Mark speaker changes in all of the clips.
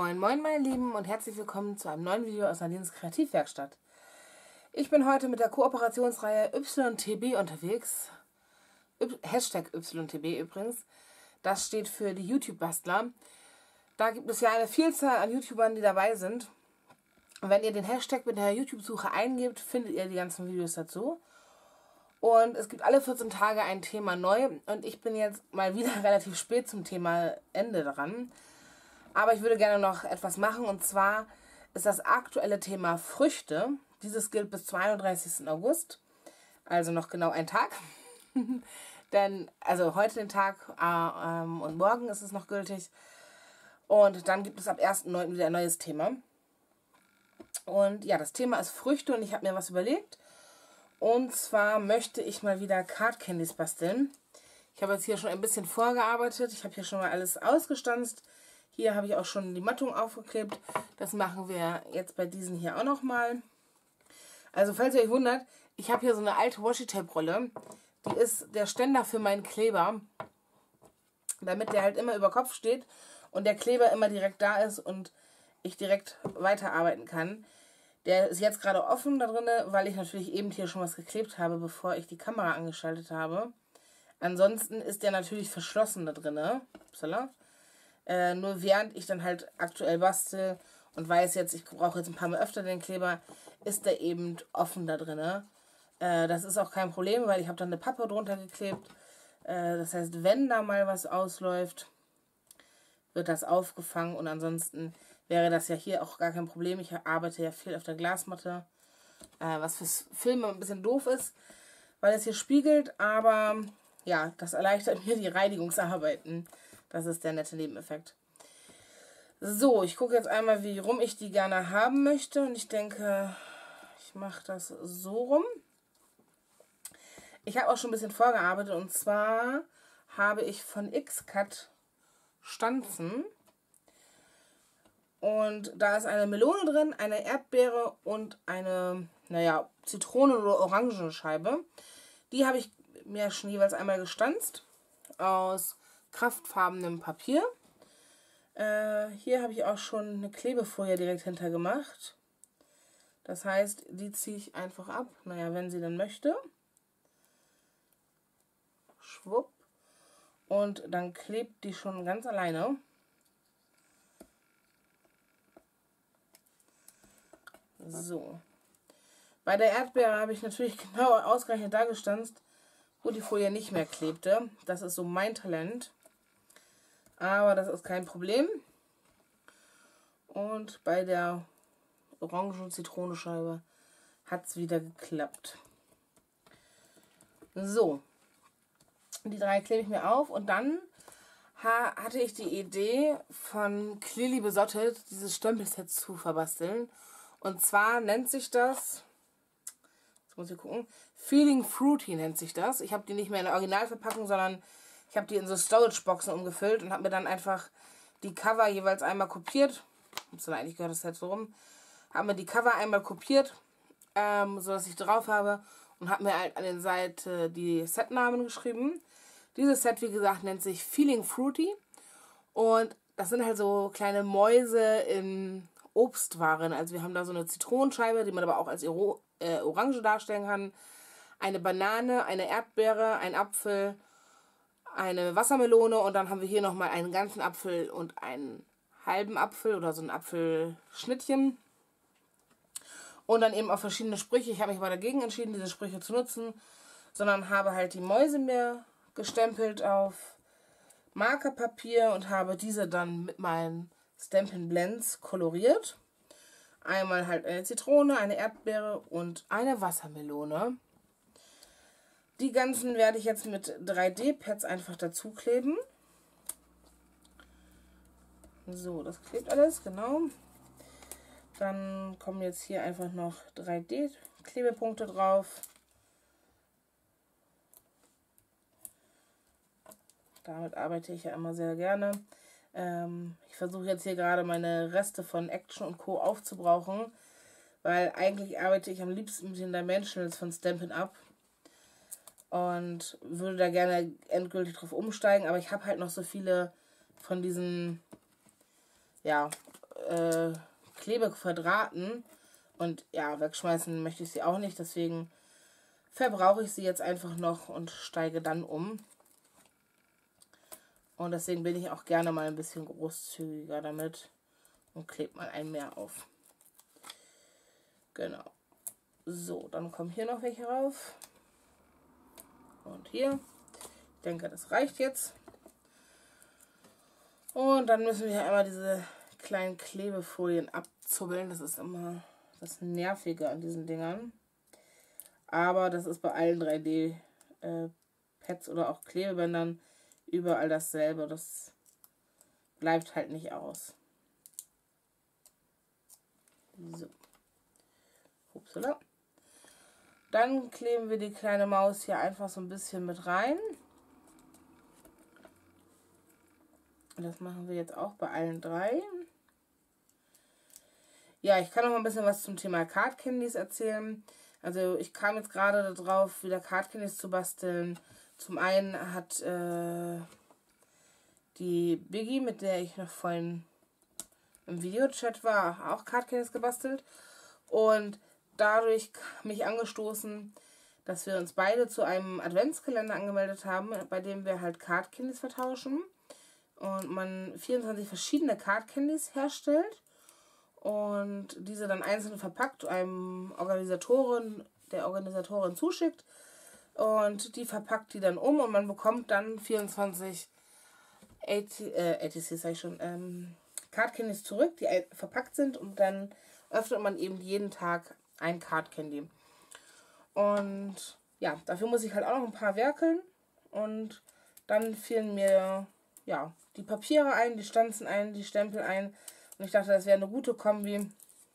Speaker 1: Moin Moin meine Lieben und herzlich willkommen zu einem neuen Video aus Nadines Kreativwerkstatt. Ich bin heute mit der Kooperationsreihe YTB unterwegs. Hashtag YTB übrigens. Das steht für die YouTube-Bastler. Da gibt es ja eine Vielzahl an YouTubern, die dabei sind. Und wenn ihr den Hashtag mit der YouTube-Suche eingebt, findet ihr die ganzen Videos dazu. Und es gibt alle 14 Tage ein Thema neu. Und ich bin jetzt mal wieder relativ spät zum Thema Ende dran. Aber ich würde gerne noch etwas machen. Und zwar ist das aktuelle Thema Früchte. Dieses gilt bis zum 31. August. Also noch genau ein Tag. Denn, also heute den Tag und morgen ist es noch gültig. Und dann gibt es ab 1.9. wieder ein neues Thema. Und ja, das Thema ist Früchte und ich habe mir was überlegt. Und zwar möchte ich mal wieder Card Candies basteln. Ich habe jetzt hier schon ein bisschen vorgearbeitet. Ich habe hier schon mal alles ausgestanzt. Hier habe ich auch schon die Mattung aufgeklebt. Das machen wir jetzt bei diesen hier auch nochmal. Also falls ihr euch wundert, ich habe hier so eine alte Washi-Tape-Rolle. Die ist der Ständer für meinen Kleber. Damit der halt immer über Kopf steht und der Kleber immer direkt da ist und ich direkt weiterarbeiten kann. Der ist jetzt gerade offen da drin, weil ich natürlich eben hier schon was geklebt habe, bevor ich die Kamera angeschaltet habe. Ansonsten ist der natürlich verschlossen da drin. Upsala. Nur während ich dann halt aktuell bastel und weiß jetzt, ich brauche jetzt ein paar Mal öfter den Kleber, ist der eben offen da drin. Das ist auch kein Problem, weil ich habe dann eine Pappe drunter geklebt. Das heißt, wenn da mal was ausläuft, wird das aufgefangen und ansonsten wäre das ja hier auch gar kein Problem. Ich arbeite ja viel auf der Glasmatte, was fürs Filmen ein bisschen doof ist, weil es hier spiegelt, aber ja, das erleichtert mir die Reinigungsarbeiten. Das ist der nette Nebeneffekt. So, ich gucke jetzt einmal, wie rum ich die gerne haben möchte und ich denke, ich mache das so rum. Ich habe auch schon ein bisschen vorgearbeitet und zwar habe ich von X-Cut Stanzen und da ist eine Melone drin, eine Erdbeere und eine, naja, Zitronen- oder Orangenscheibe. Die habe ich mir schon jeweils einmal gestanzt aus kraftfarbenem Papier. Hier habe ich auch schon eine Klebefolie direkt hinter gemacht. Das heißt, die ziehe ich einfach ab, naja, wenn sie dann möchte. Schwupp. Und dann klebt die schon ganz alleine. So. Bei der Erdbeere habe ich natürlich genau ausgerechnet da gestanzt, wo die Folie nicht mehr klebte. Das ist so mein Talent. Aber das ist kein Problem. Und bei der Orangen-Zitronenscheibe hat es wieder geklappt. So. Die drei klebe ich mir auf und dann hatte ich die Idee von Clearly Besotted dieses Stempelset zu verbasteln. Und zwar nennt sich das, jetzt muss ich gucken, Feeling Fruity nennt sich das. Ich habe die nicht mehr in der Originalverpackung, sondern ich habe die in so Storage-Boxen umgefüllt und habe mir dann einfach die Cover jeweils einmal kopiert. Eigentlich gehört das halt so rum. Habe mir die Cover einmal kopiert, sodass ich drauf habe und habe mir halt an den Seiten die Setnamen geschrieben. Dieses Set, wie gesagt, nennt sich Feeling Fruity und das sind halt so kleine Mäuse in Obstwaren. Also wir haben da so eine Zitronenscheibe, die man aber auch als Orange darstellen kann. Eine Banane, eine Erdbeere, ein Apfel, eine Wassermelone und dann haben wir hier nochmal einen ganzen Apfel und einen halben Apfel oder so ein Apfelschnittchen. Und dann eben auch verschiedene Sprüche. Ich habe mich aber dagegen entschieden, diese Sprüche zu nutzen, sondern habe halt die Mäuse mir gestempelt auf Markerpapier und habe diese dann mit meinen Stampin' Blends koloriert. Einmal halt eine Zitrone, eine Erdbeere und eine Wassermelone. Die ganzen werde ich jetzt mit 3D-Pads einfach dazu kleben. So, das klebt alles, genau. Dann kommen jetzt hier einfach noch 3D-Klebepunkte drauf. Damit arbeite ich ja immer sehr gerne. Ich versuche jetzt hier gerade meine Reste von Action und Co. aufzubrauchen, weil eigentlich arbeite ich am liebsten mit den Dimensionals von Stampin' Up und würde da gerne endgültig drauf umsteigen, aber ich habe halt noch so viele von diesen, ja, Klebequadraten. Und ja, wegschmeißen möchte ich sie auch nicht. Deswegen verbrauche ich sie jetzt einfach noch und steige dann um. Und deswegen bin ich auch gerne mal ein bisschen großzügiger damit und klebe mal einen mehr auf. Genau. So, dann kommen hier noch welche rauf. Und hier. Ich denke, das reicht jetzt. Und dann müssen wir einmal diese kleinen Klebefolien abzubbeln. Das ist immer das Nervige an diesen Dingern. Aber das ist bei allen 3D-Pads oder auch Klebebändern überall dasselbe. Das bleibt halt nicht aus. So. Upsala. Dann kleben wir die kleine Maus hier einfach so ein bisschen mit rein. Das machen wir jetzt auch bei allen 3. Ja, ich kann noch mal ein bisschen was zum Thema Card Candies erzählen. Also ich kam jetzt gerade darauf, wieder Card Candies zu basteln. Zum einen hat die Biggie, mit der ich noch vorhin im Videochat war, auch Card Candies gebastelt. Und dadurch mich angestoßen, dass wir uns beide zu einem Adventskalender angemeldet haben, bei dem wir halt Card Candies vertauschen. Und man 24 verschiedene Card Candies herstellt und diese dann einzeln verpackt einem der Organisatorin zuschickt. Und die verpackt die dann um und man bekommt dann 24 ATCs, sag ich schon, Card Candies zurück, die verpackt sind, und dann öffnet man eben jeden Tag ein Card Candy. Und ja, dafür muss ich halt auch noch ein paar werkeln, und dann fielen mir ja die Papiere ein, die Stanzen ein, die Stempel ein, und ich dachte, das wäre eine gute Kombi,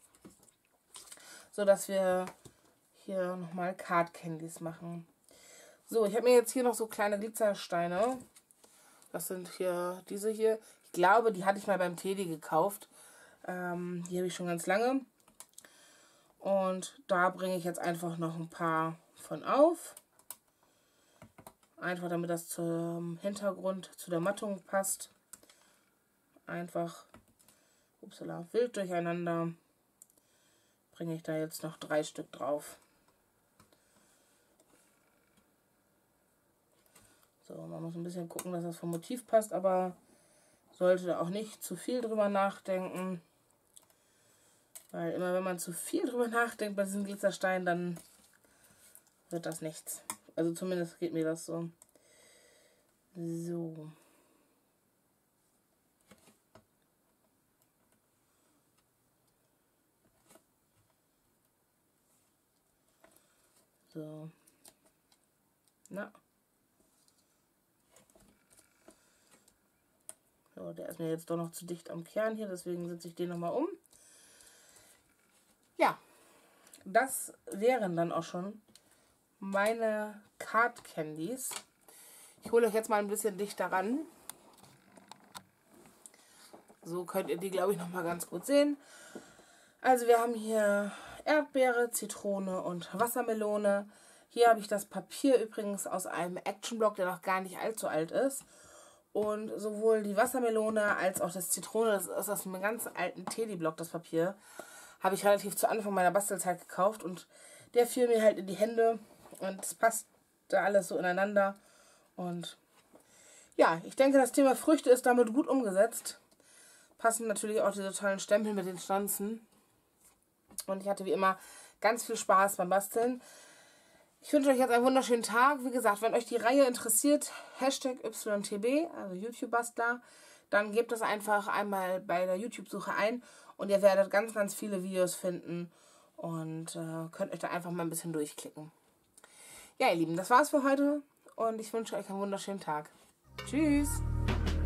Speaker 1: so dass wir hier nochmal Card Candies machen. So, ich habe mir jetzt hier noch so kleine Glitzersteine. Das sind hier diese hier. Ich glaube, die hatte ich mal beim Teddy gekauft. Die habe ich schon ganz lange. Und da bringe ich jetzt einfach noch ein paar von auf. Einfach damit das zum Hintergrund, zu der Mattung passt. Einfach wild durcheinander. Bringe ich da jetzt noch 3 Stück drauf. So, man muss ein bisschen gucken, dass das vom Motiv passt, aber sollte auch nicht zu viel drüber nachdenken. Weil immer wenn man zu viel drüber nachdenkt bei diesen Glitzersteinen, dann wird das nichts. Also zumindest geht mir das so. So. So. Na. So, der ist mir jetzt doch noch zu dicht am Kern hier, deswegen setze ich den nochmal um. Ja, das wären dann auch schon meine Card Candies. Ich hole euch jetzt mal ein bisschen dichter ran. So könnt ihr die, glaube ich, nochmal ganz gut sehen. Also wir haben hier Erdbeere, Zitrone und Wassermelone. Hier habe ich das Papier übrigens aus einem Actionblock, der noch gar nicht allzu alt ist. Und sowohl die Wassermelone als auch das Zitrone, das ist aus einem ganz alten Teddy-Block, das Papier, habe ich relativ zu Anfang meiner Bastelzeit gekauft. Und der fiel mir halt in die Hände und es passt da alles so ineinander. Und ja, ich denke, das Thema Früchte ist damit gut umgesetzt. Passen natürlich auch diese tollen Stempel mit den Stanzen. Und ich hatte wie immer ganz viel Spaß beim Basteln. Ich wünsche euch jetzt einen wunderschönen Tag. Wie gesagt, wenn euch die Reihe interessiert, #YTB, also YouTube-Bastler, dann gebt das einfach einmal bei der YouTube-Suche ein und ihr werdet ganz, ganz viele Videos finden und könnt euch da einfach mal ein bisschen durchklicken. Ja, ihr Lieben, das war's für heute und ich wünsche euch einen wunderschönen Tag. Tschüss!